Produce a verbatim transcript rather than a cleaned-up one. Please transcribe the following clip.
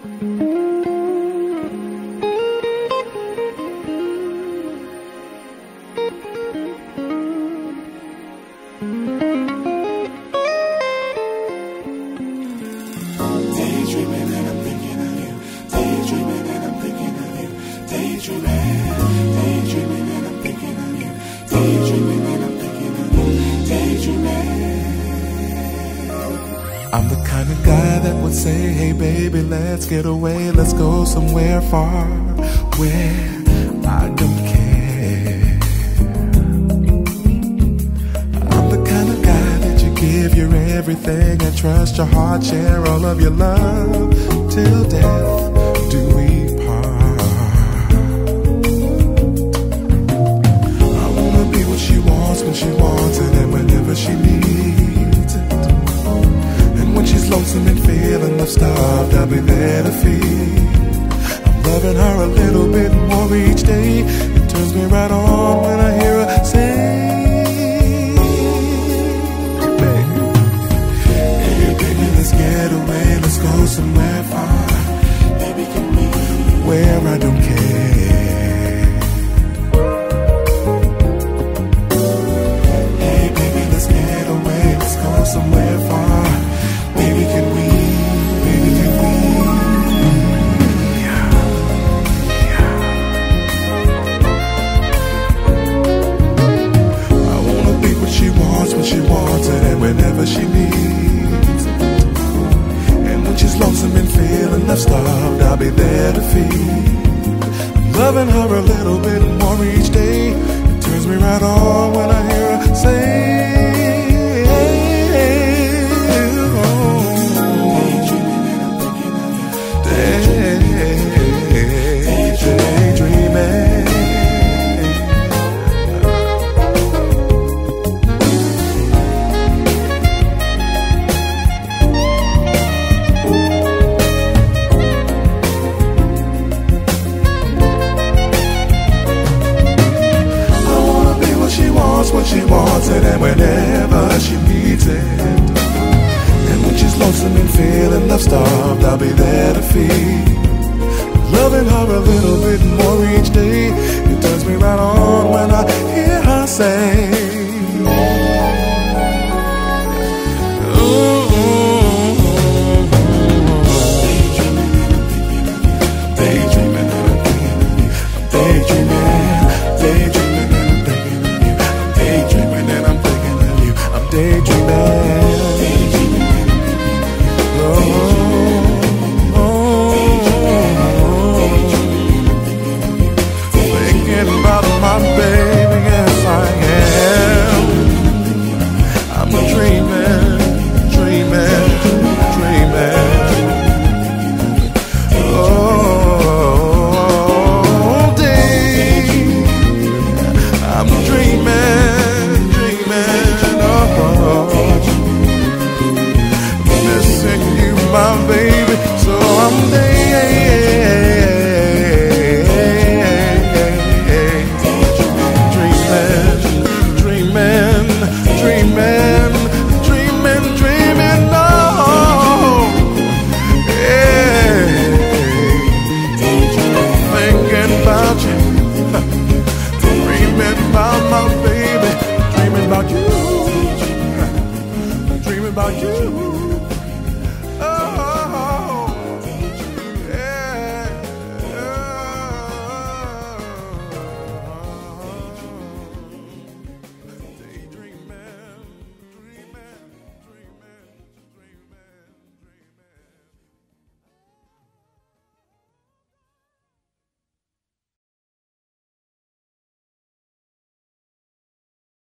Daydreaming and I'm thinking of you. Daydreaming and I'm thinking of you. Daydreaming, daydreaming and I'm thinking of you. Daydreaming and I'm thinking of you. Daydreaming. I'm the kind of guy that would say, hey baby, let's get away, let's go somewhere far where I don't care. I'm the kind of guy that you give your everything and trust your heart, share all of your love till death do we part. I wanna be what she wants when she wants it and whenever she needs it. And when she's lonesome and feeling love starved, I'll be there to feed. I'm loving her a little bit more each day. It turns me right on when I hear her say, let's get away, let's go somewhere far. Baby, can we? Where I don't care. Hey baby, let's get away, let's go somewhere far. Baby, can we? Baby, can we? Yeah. Yeah. I wanna be what she wants when she wants it and whenever she needs it. When she's lonesome and feeling love starved, I'll be there to feed. I'm loving her a little bit more each day. It turns me right on when I hear her say, daydreaming and I'm thinking of you. Daydreaming. When she wants it and whenever she needs it. And when she's lonesome and feeling love starved, I'll be there to feed. Loving her a little bit more each day. It turns me right on when I hear her say, daydreaming and I'm thinking of you. Daydreaming, daydreaming and I'm thinking of you. I'm daydreaming, daydreaming, oh, oh, thinking about my baby. Yes, I am. I'm dreaming, dreaming, dreaming. Oh, day, I'm dreaming. Missing you, my baby, so I'm there.